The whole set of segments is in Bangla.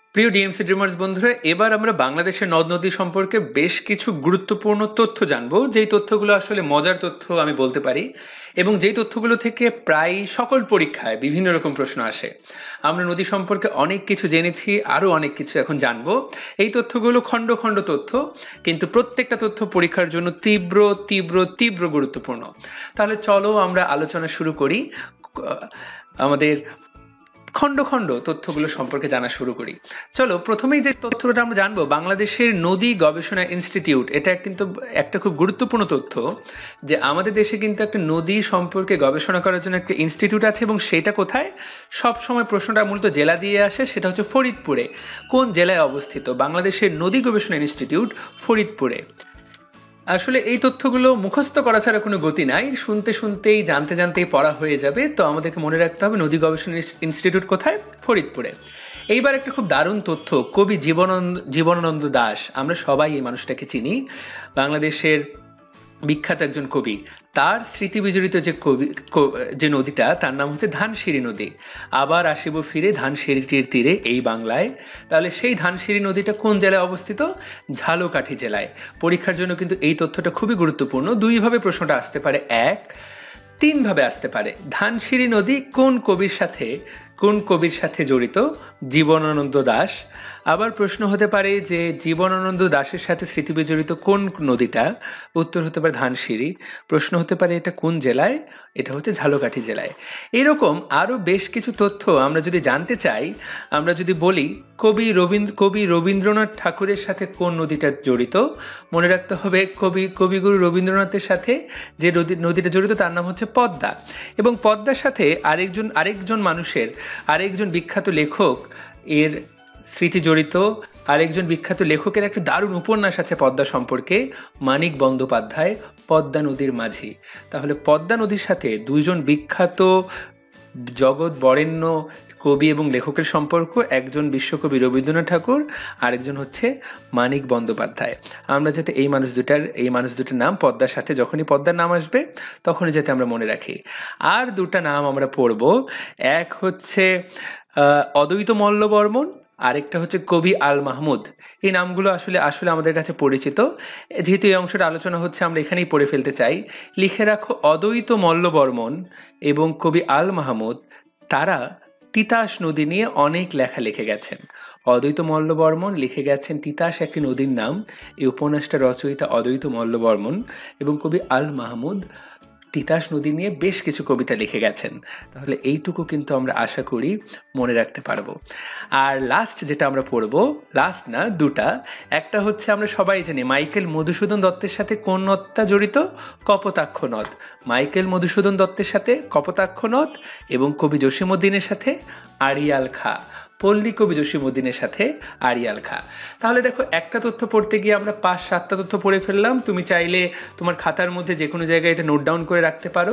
প্রিয় ডিএমসি ড্রিমার্স বন্ধুরা, এবার আমরা বাংলাদেশের নদ নদী সম্পর্কে বেশ কিছু গুরুত্বপূর্ণ তথ্য জানবো, যেই তথ্যগুলো আসলে মজার তথ্য আমি বলতে পারি, এবং যেই তথ্যগুলো থেকে প্রায় সকল পরীক্ষায় বিভিন্ন রকম প্রশ্ন আসে। আমরা নদী সম্পর্কে অনেক কিছু জেনেছি, আরও অনেক কিছু এখন জানবো। এই তথ্যগুলো খণ্ড খণ্ড তথ্য, কিন্তু প্রত্যেকটা তথ্য পরীক্ষার জন্য তীব্র তীব্র তীব্র গুরুত্বপূর্ণ। তাহলে চলো আমরা আলোচনা শুরু করি, আমাদের খণ্ড খণ্ড তথ্যগুলো সম্পর্কে জানা শুরু করি। চলো, প্রথমেই যে তথ্যটা আমরা জানবো, বাংলাদেশের নদী গবেষণা ইনস্টিটিউট, এটা কিন্তু একটা খুব গুরুত্বপূর্ণ তথ্য যে আমাদের দেশে কিন্তু একটা নদী সম্পর্কে গবেষণা করার জন্য একটা ইনস্টিটিউট আছে, এবং সেটা কোথায়? সব সময় প্রশ্নটা মূলত জেলা দিয়ে আসে, সেটা হচ্ছে ফরিদপুরে। কোন জেলায় অবস্থিত বাংলাদেশের নদী গবেষণা ইনস্টিটিউট? ফরিদপুরে। আসলে এই তথ্যগুলো মুখস্থ করা ছাড়া কোনো গতি নাই, শুনতে শুনতেই জানতে জানতেই পড়া হয়ে যাবে। তো আমাদেরকে মনে রাখতে হবে নদী গবেষণা ইনস্টিটিউট কোথায়? ফরিদপুরে। এইবার একটা খুব দারুণ তথ্য, কবি জীবনানন্দ দাশ, আমরা সবাই এই মানুষটাকে চিনি, বাংলাদেশের বিখ্যাত একজন কবি। তার স্মৃতি বিজড়িত যে নদীটা, তার নাম হচ্ছে ধানসিঁড়ি নদী। আবার আসিব ফিরে ধানসিঁড়িটির তীরে এই বাংলায়। তাহলে সেই ধানসিঁড়ি নদীটা কোন জেলায় অবস্থিত? ঝালকাঠি জেলায়। পরীক্ষার জন্য কিন্তু এই তথ্যটা খুবই গুরুত্বপূর্ণ। দুইভাবে প্রশ্নটা আসতে পারে, তিনভাবে আসতে পারে। ধানসিঁড়ি নদী কোন কবির সাথে জড়িত? জীবনানন্দ দাশ। আবার প্রশ্ন হতে পারে যে জীবনানন্দ দাশের সাথে স্মৃতিবিজড়িত কোন নদীটা? উত্তর হতে পারে ধানসিঁড়ি। প্রশ্ন হতে পারে এটা কোন জেলায়? এটা হচ্ছে ঝালকাঠি জেলায়। এরকম আরও বেশ কিছু তথ্য আমরা যদি জানতে চাই, আমরা যদি বলি কবি রবীন্দ্রনাথ ঠাকুরের সাথে কোন নদীটা জড়িত, মনে রাখতে হবে কবিগুরু রবীন্দ্রনাথের সাথে যে নদীটা জড়িত তার নাম হচ্ছে পদ্মা। এবং পদ্মার সাথে আরেকজন বিখ্যাত লেখক এর স্মৃতি জড়িত। আরেকজন বিখ্যাত লেখকের একটা দারুণ উপন্যাস আছে পদ্মা সম্পর্কে, মানিক বন্দ্যোপাধ্যায়, পদ্মা নদীর মাঝি। তাহলে পদ্মা নদীর সাথে দুইজন বিখ্যাত জগৎ বরেণ্য কবি এবং লেখকের সম্পর্ক, একজন বিশ্বকবি রবীন্দ্রনাথ ঠাকুর, আরেকজন হচ্ছে মানিক বন্দ্যোপাধ্যায়। আমরা যাতে এই মানুষ দুটার নাম পদ্মার সাথে, যখনই পদ্মার নাম আসবে তখনই যাতে আমরা মনে রাখি। আর দুটা নাম আমরা পড়ব, এক হচ্ছে অদ্বৈত মল্ল বর্মন, আরেকটা হচ্ছে কবি আল মাহমুদ। এই নামগুলো আসলে আমাদের কাছে পরিচিত, যেহেতু এই অংশটা আলোচনা হচ্ছে আমরা এখানেই পড়ে ফেলতে চাই। লিখে রাখো, অদ্বৈত মল্ল বর্মন এবং কবি আল মাহমুদ, তারা তিতাস নদী নিয়ে অনেক লেখা লিখে গেছেন। অদ্বৈত মল্ল বর্মন লিখে গেছেন তিতাস একটি নদীর নাম। এই উপন্যাসটা রচয়িতা অদ্বৈত মল্ল বর্মন, এবং কবি আল মাহমুদ তিতাস নদী নিয়ে বেশ কিছু কবিতা লিখে গেছেন। তাহলে এইটুকু কিন্তু আমরা আশা করি মনে রাখতে পারবো। আর লাস্ট যেটা আমরা পড়বো, লাস্ট না, দুটা। একটা হচ্ছে আমরা সবাই জানি মাইকেল মধুসূদন দত্তের সাথে কোন নদটা জড়িত? কপোতাক্ষ নদ। মাইকেল মধুসূদন দত্তের সাথে কপোতাক্ষ নদ, এবং কবি জসীমউদ্দিনের সাথে আড়িয়াল খাঁ। পল্লী কবি জসীমউদ্দিনের সাথে আড়িয়াল খাঁ। তাহলে দেখো, একটা তথ্য পড়তে গিয়ে আমরা 5-7টা তথ্য পড়ে ফেললাম। তুমি চাইলে তোমার খাতার মধ্যে যে কোনো জায়গায় এটা নোট ডাউন করে রাখতে পারো।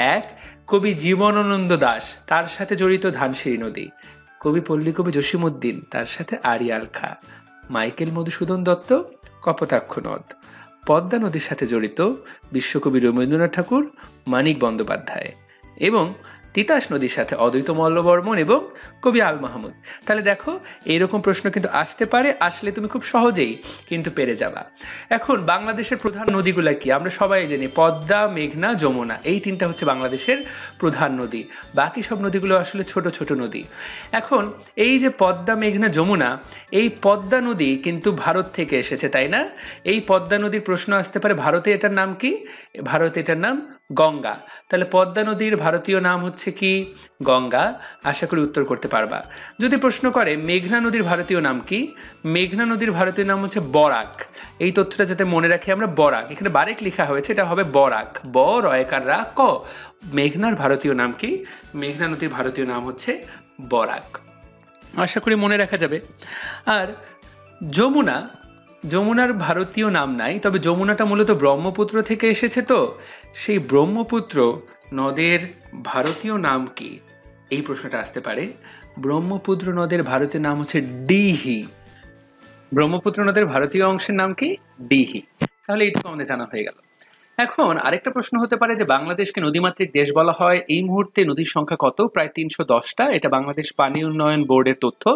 কবি জীবনানন্দ দাশ, তার সাথে জড়িত ধানসিঁড়ি নদী। পল্লী কবি জসীমউদ্দিন, তার সাথে আড়িয়াল খাঁ। মাইকেল মধুসূদন দত্ত, কপোতাক্ষ নদ। পদ্মা নদীর সাথে জড়িত বিশ্বকবি রবীন্দ্রনাথ ঠাকুর, মানিক বন্দ্যোপাধ্যায়। এবং তিতাস নদীর সাথে অদ্বৈত মল্ল বর্মন এবং কবি আল মাহমুদ। তাহলে দেখো, এইরকম প্রশ্ন কিন্তু আসতে পারে, আসলে তুমি খুব সহজেই কিন্তু পেরে যাবা। এখন বাংলাদেশের প্রধান নদীগুলো কি? আমরা সবাই জানি পদ্মা, মেঘনা, যমুনা, এই তিনটা হচ্ছে বাংলাদেশের প্রধান নদী। বাকি সব নদীগুলো আসলে ছোট ছোট নদী। এখন এই যে পদ্মা, মেঘনা, যমুনা, এই পদ্মা নদী কিন্তু ভারত থেকে এসেছে, তাই না? এই পদ্মা নদীর প্রশ্ন আসতে পারে, ভারতে এটার নাম কি? ভারতে এটার নাম গঙ্গা। তাহলে পদ্মা নদীর ভারতীয় নাম হচ্ছে কি? গঙ্গা। আশা করি উত্তর করতে পারবা। যদি প্রশ্ন করে মেঘনা নদীর ভারতীয় নাম কি? মেঘনা নদীর ভারতীয় নাম হচ্ছে বরাক। এই তথ্যটা যাতে মনে রাখি আমরা, বরাক, এখানে বারেক লেখা হয়েছে, এটা হবে বরাক, ব রয়কার রা ক। মেঘনার ভারতীয় নাম কি? মেঘনা নদীর ভারতীয় নাম হচ্ছে বরাক। আশা করি মনে রাখা যাবে। আর যমুনার ভারতীয় নাম নাই, তবে যমুনাটা মূলত ব্রহ্মপুত্র থেকে এসেছে। তো সেই ব্রহ্মপুত্র নদের ভারতীয় নাম কি? এই প্রশ্নটা আসতে পারে। ব্রহ্মপুত্র নদের ভারতীয় নাম হচ্ছে ডিহি। ব্রহ্মপুত্র নদের ভারতীয় অংশের নাম কি? ডিহি। তাহলে এইটুকু আমাদের জানা হয়ে গেল। এখন আরেকটা প্রশ্ন হতে পারে যে বাংলাদেশকে নদীমাতৃক দেশ বলা হয়, এই মুহূর্তে নদীর সংখ্যা কত? প্রায় 310টা। এটা বাংলাদেশ পানি উন্নয়ন বোর্ডের তথ্য।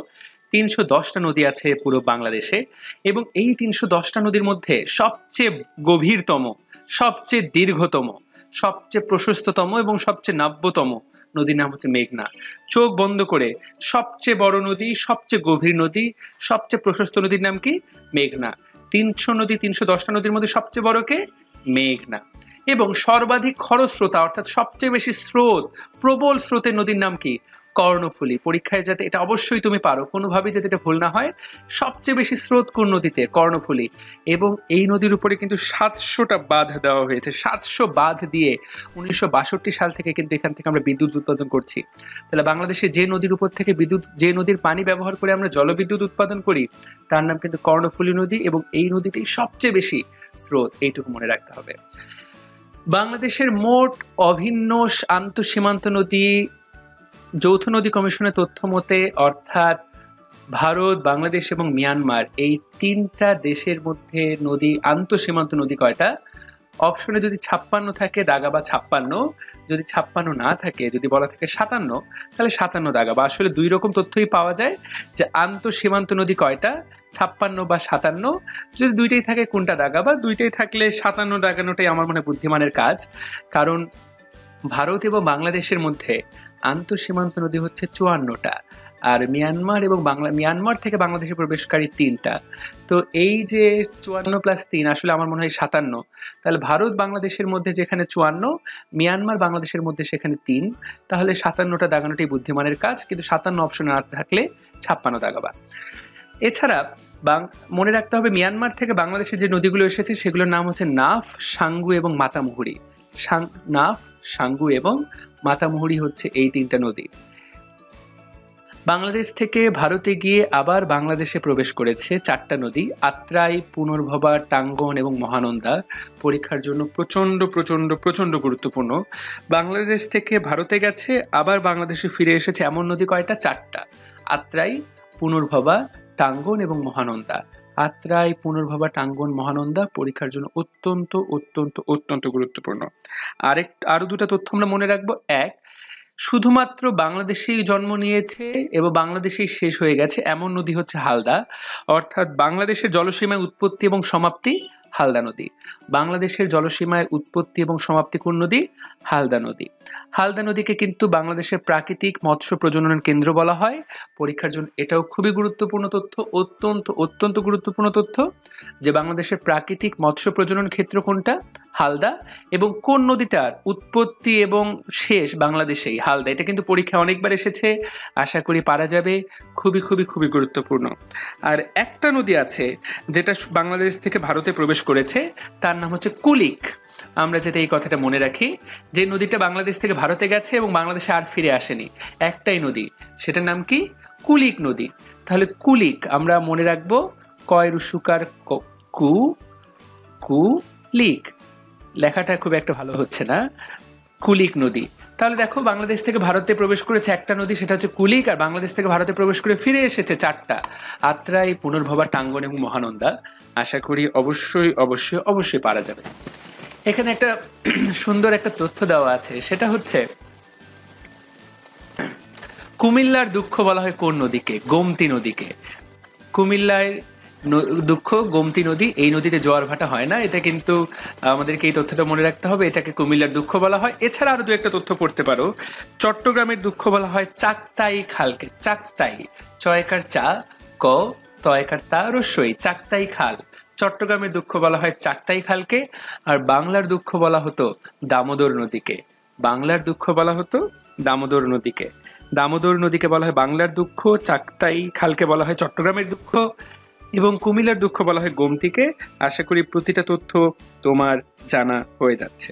310টা নদী আছে পুরো বাংলাদেশে, এবং এই 310টা নদীর মধ্যে সবচেয়ে গভীরতম, সবচেয়ে দীর্ঘতম, সবচেয়ে প্রশস্ততম এবং সবচেয়ে নাব্যতম নদীর নাম হচ্ছে মেঘনা। চোখ বন্ধ করে সবচেয়ে বড় নদী, সবচেয়ে গভীর নদী, সবচেয়ে প্রশস্ত নদীর নাম কি? মেঘনা। 310টা নদীর মধ্যে সবচেয়ে বড় কে? মেঘনা। এবং সর্বাধিক খরস্রোতা অর্থাৎ সবচেয়ে বেশি স্রোত, প্রবল স্রোতের নদীর নাম কি? কর্ণফুলী। পরীক্ষায় যাতে এটা অবশ্যই তুমি পারো, কোনোভাবেই যাতে এটা ভুল না হয়। সবচেয়ে বেশি স্রোত কোন নদীতে? কর্ণফুলী। এবং এই নদীর উপরে কিন্তু 700টা বাঁধ দেওয়া হয়েছে। 700 বাঁধ দিয়ে 1962 সাল থেকে কিন্তু এখান থেকে আমরা বিদ্যুৎ উৎপাদন করছি। তাহলে বাংলাদেশে যে নদীর উপর থেকে বিদ্যুৎ, যে নদীর পানি ব্যবহার করে আমরা জলবিদ্যুৎ উৎপাদন করি, তার নাম কিন্তু কর্ণফুলী নদী, এবং এই নদীতেই সবচেয়ে বেশি স্রোত, এইটুকু মনে রাখতে হবে। বাংলাদেশের মোট অভিন্ন আন্তঃসীমান্ত নদী যৌথ নদী কমিশনের তথ্য মতে, অর্থাৎ ভারত, বাংলাদেশ এবং মিয়ানমার, এই 3টা দেশের মধ্যে নদী, আন্তঃসীমান্ত নদী কয়টা? অপশনে যদি 56 থাকে দাগা বা 56, যদি 56 না থাকে, যদি বলা থাকে 57, তাহলে 57 দাগা বা। আসলে দুই রকম তথ্যই পাওয়া যায় যে আন্তঃসীমান্ত নদী কয়টা, 56 বা 57। যদি দুইটাই থাকে কোনটা দাগা বা, দুইটাই থাকলে 57 দাগানোটাই আমার মনে বুদ্ধিমানের কাজ। কারণ ভারত এবং বাংলাদেশের মধ্যে আন্তঃসীমান্ত নদী হচ্ছে 54টা, আর মিয়ানমার এবং মিয়ানমার থেকে বাংলাদেশে প্রবেশকারী 3টা। তো এই যে 54 + 3 আসলে আমার মনে হয় 57। তাহলে ভারত বাংলাদেশের মধ্যে যেখানে 54, মিয়ানমার বাংলাদেশের মধ্যে সেখানে 3, তাহলে 57টা দাগানোটাই বুদ্ধিমানের কাজ। কিন্তু 57 অপশন না থাকলে 56 দাগাবা। এছাড়া মনে রাখতে হবে মিয়ানমার থেকে বাংলাদেশে যে নদীগুলো এসেছে সেগুলোর নাম হচ্ছে নাফ, সাঙ্গু এবং মাতামুহুরি। নাফ, সাঙ্গু এবং মাতামুহুরি হচ্ছে এই 3টা নদী। বাংলাদেশ থেকে ভারতে গিয়ে আবার বাংলাদেশে প্রবেশ করেছে 4টা নদী, আত্রাই, পুনর্ভবা, টাঙ্গন এবং মহানন্দা। পরীক্ষার জন্য প্রচন্ড প্রচন্ড প্রচন্ড গুরুত্বপূর্ণ। বাংলাদেশ থেকে ভারতে গেছে, আবার বাংলাদেশে ফিরে এসেছে এমন নদী কয়টা? 4টা, আত্রাই, পুনর্ভবা, টাঙ্গন এবং মহানন্দা। আত্রাই, পুনর্ভবা, টাঙ্গন, মহানন্দা পরীক্ষার জন্য অত্যন্ত অত্যন্ত অত্যন্ত গুরুত্বপূর্ণ। আরো দুটা তথ্য আমরা মনে রাখবো। এক, শুধুমাত্র বাংলাদেশেই জন্ম নিয়েছে এবং বাংলাদেশেই শেষ হয়ে গেছে এমন নদী হচ্ছে হালদা। অর্থাৎ বাংলাদেশের জলসীমায় উৎপত্তি এবং সমাপ্তি হালদা নদী। বাংলাদেশের জলসীমায় উৎপত্তি এবং সমাপ্তি কোন নদী? হালদা নদী। হালদা নদীকে কিন্তু বাংলাদেশের প্রাকৃতিক মৎস্য প্রজনন কেন্দ্র বলা হয়। পরীক্ষার জন্য এটাও খুবই গুরুত্বপূর্ণ তথ্য, অত্যন্ত অত্যন্ত গুরুত্বপূর্ণ তথ্য, যে বাংলাদেশের প্রাকৃতিক মৎস্য প্রজনন ক্ষেত্র কোনটা? হালদা। এবং কোন নদীটার উৎপত্তি এবং শেষ বাংলাদেশেই? হালদা। এটা কিন্তু পরীক্ষা অনেকবার এসেছে, আশা করি পারা যাবে। খুবই খুবই খুবই গুরুত্বপূর্ণ। আর একটা নদী আছে যেটা বাংলাদেশ থেকে ভারতে প্রবেশ করেছে, তার নাম হচ্ছে কুলিক। আমরা যাতে এই কথাটা মনে রাখি, যে নদীটা বাংলাদেশ থেকে ভারতে গেছে এবং বাংলাদেশে আর ফিরে আসেনি, একটাই নদী, সেটার নাম কি? কুলিক নদী। তাহলে কুলিক আমরা মনে রাখবো, কয় রুসুকার কু, কুলিক। লেখাটা খুব একটা ভালো হচ্ছে না, কুলিক নদী। তাহলে দেখো, বাংলাদেশ থেকে ভারতে প্রবেশ করেছে একটা নদী, সেটা হচ্ছে কুলিক, আর বাংলাদেশ থেকে ভারতে প্রবেশ করে ফিরে এসেছে 4টা, আত্রাই, পুনর্ভবা, টাঙ্গন এবং মহানন্দা। আশা করি অবশ্যই অবশ্যই অবশ্যই পারা যাবে। এখানে একটা সুন্দর একটা তথ্য দেওয়া আছে, সেটা হচ্ছে কুমিল্লার দুঃখ বলা হয় কোন নদীকে? গোমতী নদীকে। কুমিল্লার দুঃখ গোমতী নদী। এই নদীতে জোয়ার ভাটা হয় না, এটা কিন্তু আমাদেরকে এই তথ্যটা মনে রাখতে হবে, এটাকে কুমিল্লার দুঃখ বলা হয়। এছাড়া আরো দু একটা তথ্য পড়তে পারো। চট্টগ্রামের দুঃখ বলা হয় চাকতাই খালকে। চাকতাই, চয়কার চা, ক, তয়কার তা, রস্যই, চাকতাই খাল। চট্টগ্রামের দুঃখ বলা হয় চাকতাই খালকে। আর বাংলার দুঃখ বলা হতো দামোদর নদীকে। বাংলার দুঃখ বলা হতো দামোদর নদীকে। দামোদর নদীকে বলা হয় বাংলার দুঃখ, চাকতাই খালকে বলা হয় চট্টগ্রামের দুঃখ, এবং কুমিল্লার দুঃখ বলা হয় গোমতীকে। আশা করি প্রতিটা তথ্য তোমার জানা হয়ে যাচ্ছে।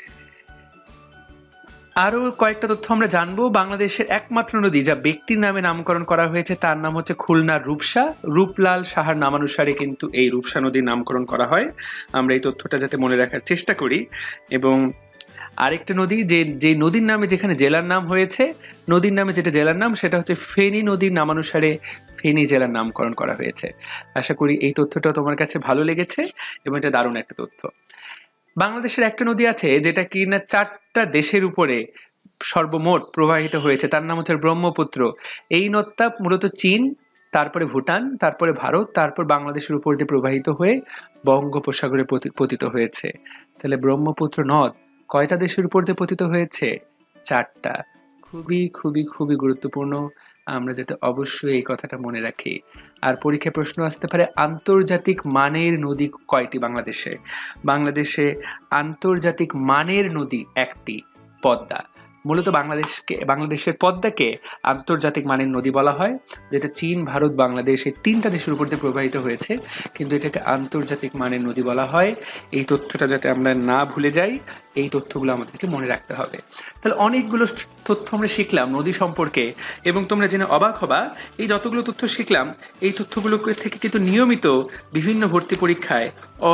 আরো কয়েকটা তথ্য আমরা জানবো। বাংলাদেশের একমাত্র নদী যা ব্যক্তির নামে নামকরণ করা হয়েছে তার নাম হচ্ছে খুলনার রূপসা। রূপলাল সাহার নামানুসারে কিন্তু এই রূপসা নদীর নামকরণ করা হয়। আমরা এই তথ্যটা যাতে মনে রাখার চেষ্টা করি। এবং আরেকটা নদী, যে নদীর নামে যেখানে জেলার নাম হয়েছে, নদীর নামে যেটা জেলার নাম, সেটা হচ্ছে ফেনী নদীর নামানুসারে ফেনী জেলার নামকরণ করা হয়েছে। আশা করি এই তথ্যটা তোমার কাছে ভালো লেগেছে এবং এটা দারুণ একটা তথ্য। বাংলাদেশের একটা নদী আছে যেটা কি না 4টা দেশের উপরে সর্বমোট প্রবাহিত হয়েছে, তার নাম হচ্ছে ব্রহ্মপুত্র। এই নদটা মূলত চীন, তারপরে ভুটান, তারপরে ভারত, তারপর বাংলাদেশের উপর দিয়ে প্রবাহিত হয়ে বঙ্গোপসাগরে পতিত হয়েছে। তাহলে ব্রহ্মপুত্র নদ কয়টা দেশের উপর দিয়ে পতিত হয়েছে? 4টা। খুবই খুবই খুবই গুরুত্বপূর্ণ, আমরা যাতে অবশ্যই এই কথাটা মনে রাখি। আর পরীক্ষায় প্রশ্ন আসতে পারে আন্তর্জাতিক মানের নদী কয়টি বাংলাদেশে? বাংলাদেশে আন্তর্জাতিক মানের নদী একটি, পদ্মা। মূলত বাংলাদেশের পদ্মাকে আন্তর্জাতিক মানের নদী বলা হয়, যেটা চীন, ভারত, বাংলাদেশ এই 3টা দেশের উপর দিয়ে প্রবাহিত হয়েছে, কিন্তু এটাকে আন্তর্জাতিক মানের নদী বলা হয়। এই তথ্যটা যাতে আমরা না ভুলে যাই, এই তথ্যগুলো আমাদেরকে মনে রাখতে হবে। তাহলে অনেকগুলো তথ্য আমরা শিখলাম নদী সম্পর্কে, এবং তোমরা জেনে অবাক হবা এই যতগুলো তথ্য শিখলাম এই তথ্যগুলো থেকে কিন্তু নিয়মিত বিভিন্ন ভর্তি পরীক্ষায়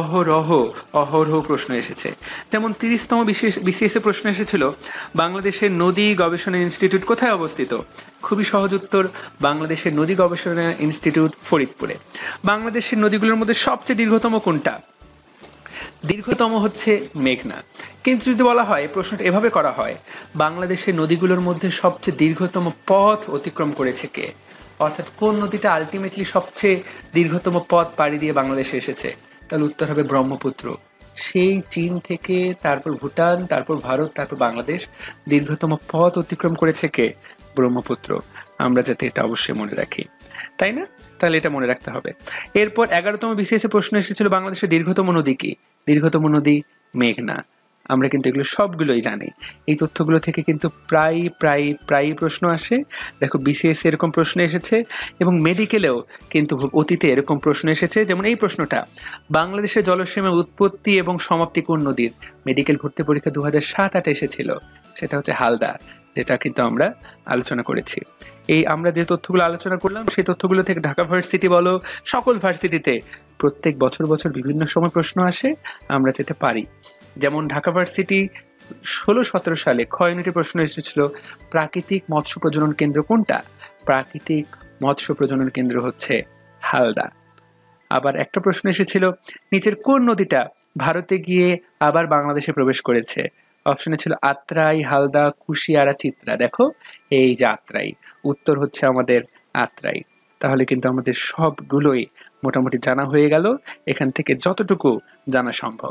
অহরহ প্রশ্ন এসেছে। যেমন 30তম বিসিএস এ প্রশ্ন এসেছিল বাংলাদেশের নদী গবেষণা ইনস্টিটিউট কোথায় অবস্থিত? খুবই সহজ উত্তর, বাংলাদেশের নদী গবেষণা ইনস্টিটিউট ফরিদপুরে। বাংলাদেশের নদীগুলোর মধ্যে সবচেয়ে দীর্ঘতম কোনটা? দীর্ঘতম হচ্ছে মেঘনা। কিন্তু যদি বলা হয়, প্রশ্নটা এভাবে করা হয়, বাংলাদেশের নদীগুলোর মধ্যে সবচেয়ে দীর্ঘতম পথ অতিক্রম করেছে কে? অর্থাৎ কোন নদীটা আলটিমেটলি সবচেয়ে দীর্ঘতম পথ পাড়ি দিয়ে বাংলাদেশে এসেছে? তাহলে উত্তর হবে ব্রহ্মপুত্র। সেই চীন থেকে তারপর ভুটান, তারপর ভারত, তারপর বাংলাদেশ, দীর্ঘতম পথ অতিক্রম করেছে কে? ব্রহ্মপুত্র। আমরা যাতে এটা অবশ্যই মনে রাখি, তাই না? তাহলে এটা মনে রাখতে হবে। এরপর 11তম বিসিএস এ প্রশ্ন এসেছিল বাংলাদেশের দীর্ঘতম নদী কি? দীর্ঘতম নদী মেঘনা। আমরা কিন্তু এগুলো সবগুলোই জানি। এই তথ্যগুলো থেকে কিন্তু প্রায় প্রশ্ন আসে। দেখো বিসিএস এরকম প্রশ্ন এসেছে, এবং মেডিকেলেও কিন্তু অতীতে এরকম প্রশ্ন এসেছে। যেমন এই প্রশ্নটা, বাংলাদেশের জলসীমার উৎপত্তি এবং সমাপ্তি কোন নদীর? মেডিকেল ভর্তি পরীক্ষা 2007-08 এসেছিল, সেটা হচ্ছে হালদা, যেটা কিন্তু আমরা আলোচনা করেছি। এই আমরা যে তথ্যগুলো আলোচনা করলাম সেই তথ্যগুলো থেকে ঢাকা ভার্সিটি বলো, সকল ভার্সিটিতে প্রত্যেক বছর বিভিন্ন সময় প্রশ্ন আসে, আমরা যেতে পারি। যেমন ঢাকা ভার্সিটি 16-17 সালে খ ইউনিটে প্রশ্ন এসেছিল প্রাকৃতিক মৎস্য প্রজনন কেন্দ্র কোনটা? প্রাকৃতিক মৎস্য প্রজনন কেন্দ্র হচ্ছে হালদা। আবার একটা প্রশ্ন এসেছিল নিচের কোন নদীটা ভারতে গিয়ে আবার বাংলাদেশে প্রবেশ করেছে? অপশনে ছিল আত্রাই, হালদা, কুশিয়ারা, চিত্রা। দেখো এই যে আত্রাই, উত্তর হচ্ছে আমাদের আত্রাই। তাহলে কিন্তু আমাদের সবগুলোই মোটামুটি জানা হয়ে গেল, এখান থেকে যতটুকু জানা সম্ভব।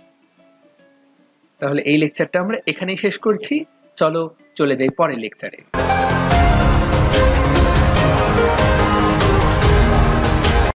তাহলে এই লেকচারটা আমরা এখানেই শেষ করছি। চলো চলে যাই পরের লেকচারে।